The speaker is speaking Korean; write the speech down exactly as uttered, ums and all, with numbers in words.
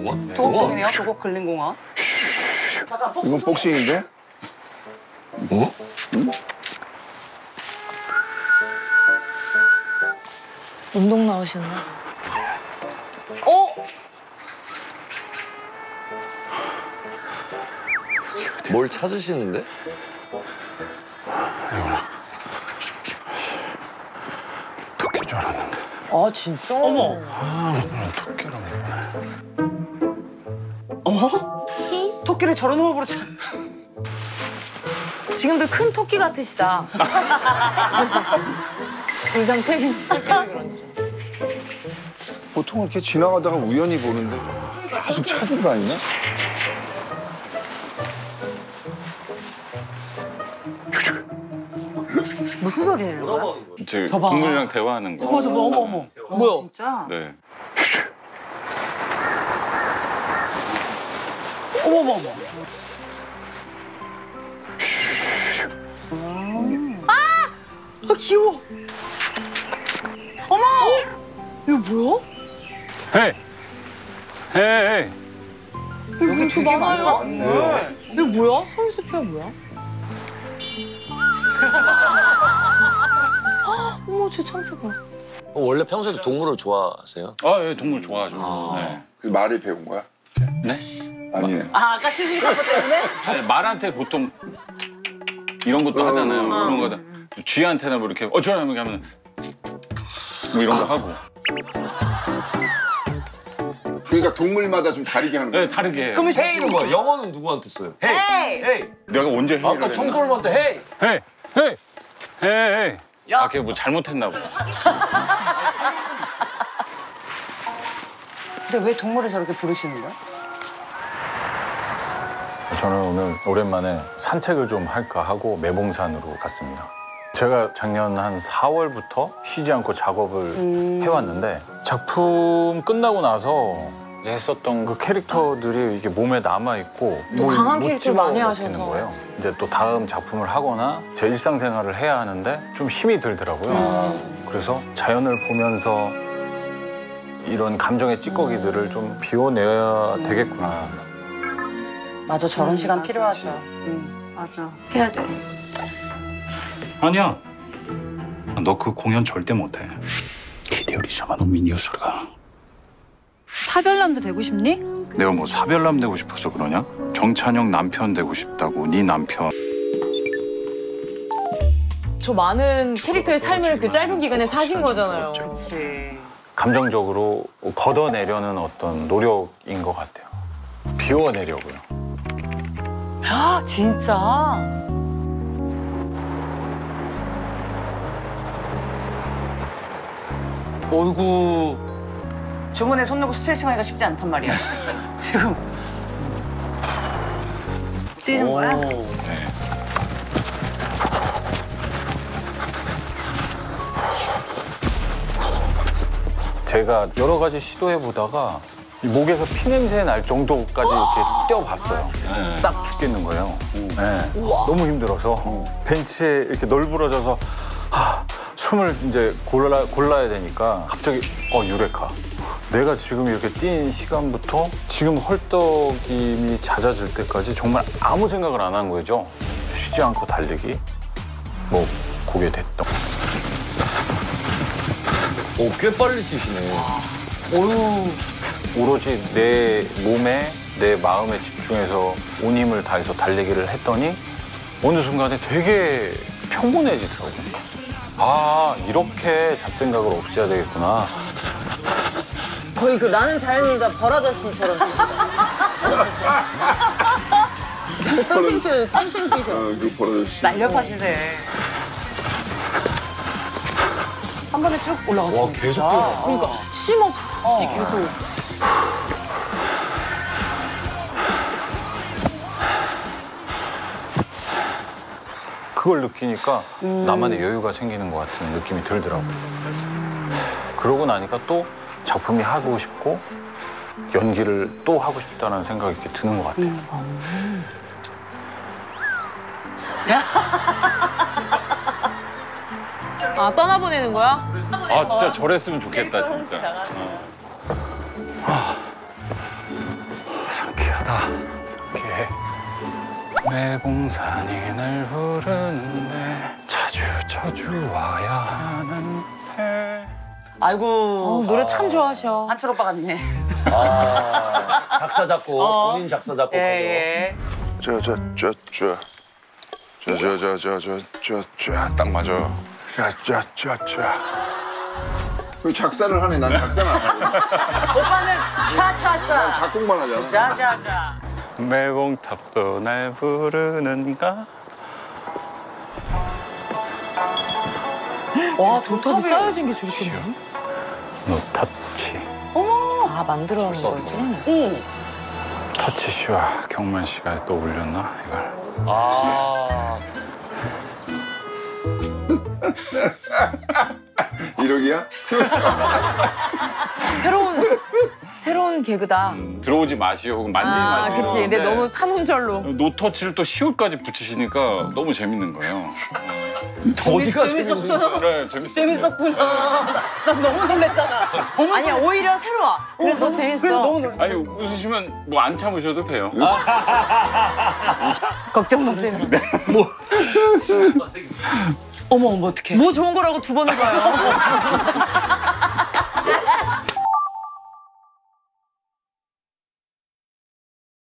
공원? 도곡공원이요? 도곡 근린공원. 이건 복싱인데? 어? 응? 운동 나오셨나? 어? 뭘 찾으시는데? 토끼인 줄 알았는데. 아 진짜? 어머. 아, 토끼를 못 보네. 어머? 토끼를 저런 호흡으로 차. 지금도 큰 토끼 같으시다. 의상 책임 그런지. 보통 이렇게 지나가다가 우연히 보는데 계속 찾으러 다니네? 무슨 소리 내는 거야? 저 저봐. 동물이랑 대화하는 거. 저거 저거 어머 어머. 뭐야? 진짜? 네. 어머 어머 어머. 아 귀여워. 어머. 이거 뭐야? 헤이! 헤이! 여기 되게 많아요. 많네. 이거 뭐야? 서울숲이야 뭐야? 어머 쟤 참새 봐. 원래 평소에도 동물을 좋아하세요? 아, 예, 동물 좋아하죠. 네. 그 말이 배운 거야? 네? 아니네. 아 아까 실실 것 때문에? 아니, 말한테 보통 이런 것도 하잖아요. 그런 거다. 쥐한테나 뭐 이렇게 어쩌라면 이렇게 하면 뭐 이런 거 하고. 그러니까 동물마다 좀 다르게 하는 거야. 네, 다르게 해요. 그럼 헤이는 뭐야? 영어는 누구한테 써요? 헤이! 헤이! 내가 언제 회의를 아까 청소년한테 헤이! 헤이! 헤이! 헤이! 헤이! 야, 걔 뭐 잘못했나 보다. 근데 왜 동물을 저렇게 부르시는 거야? 저는 오늘 오랜만에 산책을 좀 할까 하고 매봉산으로 갔습니다. 제가 작년 한 사월부터 쉬지 않고 작업을 음... 해왔는데 작품 끝나고 나서 이제 했었던 그 캐릭터들이 이게 몸에 남아있고 또 강한 캐릭터를 많이 하셔서 거예요. 이제 또 다음 작품을 하거나 제 일상생활을 해야 하는데 좀 힘이 들더라고요. 음... 그래서 자연을 보면서 이런 감정의 찌꺼기들을 음... 좀 비워내야 음... 되겠구나. 맞아, 저런 음, 시간 맞아, 필요하죠. 응. 맞아, 해야 돼. 아니야. 너 그 공연 절대 못해. 기대율이 샤마 너무 미니어스가. 사별남도 되고 싶니? 내가 뭐 사별남 되고 싶어서 그러냐? 정찬영 남편 되고 싶다고, 네 남편. 저 많은 캐릭터의 삶을 그 짧은 기간에 사신 거잖아요. 그렇지. 감정적으로 걷어내려는 어떤 노력인 것 같아요. 비워내려고요. 아 진짜? 어이구. 주머니에 손 넣고 스트레칭하기가 쉽지 않단 말이야. 지금. 뛰는 거야? 네. 제가 여러 가지 시도해보다가 이 목에서 피냄새 날 정도까지 이렇게 떼어봤어요. 네. 딱 죽겠는 거예요. 네. 너무 힘들어서 벤치에 이렇게 널브러져서 하, 숨을 이제 골라, 골라야 되니까 갑자기 어 유레카. 내가 지금 이렇게 뛴 시간부터 지금 헐떡임이 잦아질 때까지 정말 아무 생각을 안 한 거죠. 쉬지 않고 달리기, 뭐 그게 됐던. 오, 꽤 빨리 뛰시네. 어휴. 오로지 내 몸에, 내 마음에 집중해서 온 힘을 다해서 달리기를 했더니 어느 순간에 되게 평온해지더라고요. 아, 이렇게 잡생각을 없애야 되겠구나. 거의 그 나는 자연이다 벌아저씨처럼. 쌩쌩 쌩쌩 뛰셔. 어, 이거 버려졌어. 날렵하시네. 한 번에 쭉 올라가서. 와, 계속 뛰어가. 그러니까 쉼 없이 어. 계속. 그걸 느끼니까 음. 나만의 여유가 생기는 것 같은 느낌이 들더라고요. 그러고 나니까 또 작품이 하고 싶고 연기를 또 하고 싶다는 생각이 이렇게 드는 것 같아요. 음. 아, 떠나보내는 거야? 아, 진짜 저랬으면 좋겠다, 진짜. 어. 매봉산이 날 부르는데 자주 자주 와야 하는데. 아이고. 어, 노래 참 좋아하셔. 한철 오빠 같네. 아, 작사 작곡 어. 본인 작사 작곡하죠. 예, 예. 저저저저저저저저저딱 맞아. 저저저저. 그 작사를 하네. 난 작사는 안 하네. 오빠는 차차차. 작곡만 하잖아. 자자자. 매봉탑도 날 부르는가. 와, 도탑이 쌓여진 게 저렇게. 노터치. 아, 만들어 놓은 거지? 응. 터치 씨와 경만 씨가 또 올렸나 이걸. 아, 이러기야? 새로운, 새로운 개그다. 들어오지 마시오 혹은 만지지 아, 마시오. 그치. 근데 네. 너무 삼음절로. 노터치를 또 시옷까지 붙이시니까 너무 재밌는 거예요. 어디가 재밌었어. 네, 재밌어요. 재밌었구나. 난 너무 놀랬잖아. 아니야, 오히려 새로 와. 그래서 너무- 재밌어. 그래서 너무 놀랬어. 아니 웃으시면 뭐 안 참으셔도 돼요. 걱정 마세요. 어머, 어머, 어떡해. 뭐 좋은 거라고 두 번을 봐요.